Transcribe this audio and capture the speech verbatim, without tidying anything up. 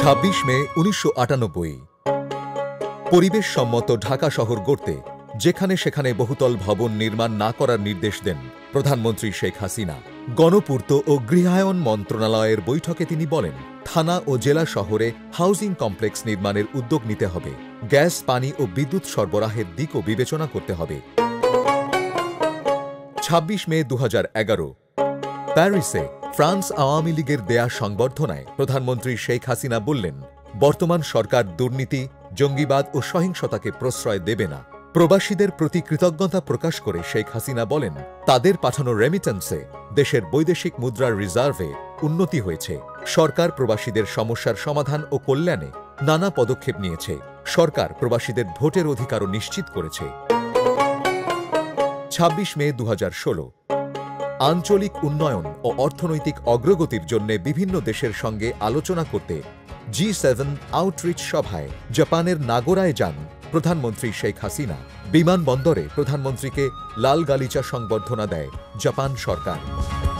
ছাব্বিশ মে উনিশশো আটানব্বই পরিবেশ সম্মত ঢাকা শহর গড়তে যেখানে সেখানে বহুতল ভবন নির্মাণ না করার নির্দেশ দেন প্রধানমন্ত্রী শেখ হাসিনা। গণপূর্ত ও গৃহায়ন মন্ত্রণালয়ের বৈঠকে তিনি বলেন, থানা ও জেলা শহরে হাউজিং কমপ্লেক্স নির্মাণের উদ্যোগ নিতে হবে। গ্যাস, পানি ও বিদ্যুৎ সরবরাহের দিকও বিবেচনা করতে হবে। ছাব্বিশ মে দু হাজার এগারো প্যারিসে ফ্রান্স আওয়ামী লীগের দেয়া সংবর্ধনায় প্রধানমন্ত্রী শেখ হাসিনা বললেন, বর্তমান সরকার দুর্নীতি, জঙ্গিবাদ ও সহিংসতাকে প্রশ্রয় দেবে না। প্রবাসীদের প্রতি কৃতজ্ঞতা প্রকাশ করে শেখ হাসিনা বলেন, তাদের পাঠানো রেমিটেন্সে দেশের বৈদেশিক মুদ্রার রিজার্ভে উন্নতি হয়েছে। সরকার প্রবাসীদের সমস্যার সমাধান ও কল্যাণে নানা পদক্ষেপ নিয়েছে। সরকার প্রবাসীদের ভোটের অধিকারও নিশ্চিত করেছে। ছাব্বিশ মে দু হাজার ষোলো আঞ্চলিক উন্নয়ন ও অর্থনৈতিক অগ্রগতির জন্য বিভিন্ন দেশের সঙ্গে আলোচনা করতে জি সেভেন আউটরিচ সভায় জাপানের নাগোরায় যান প্রধানমন্ত্রী শেখ হাসিনা। বিমানবন্দরে প্রধানমন্ত্রীকে লাল গালিচা সংবর্ধনা দেয় জাপান সরকার।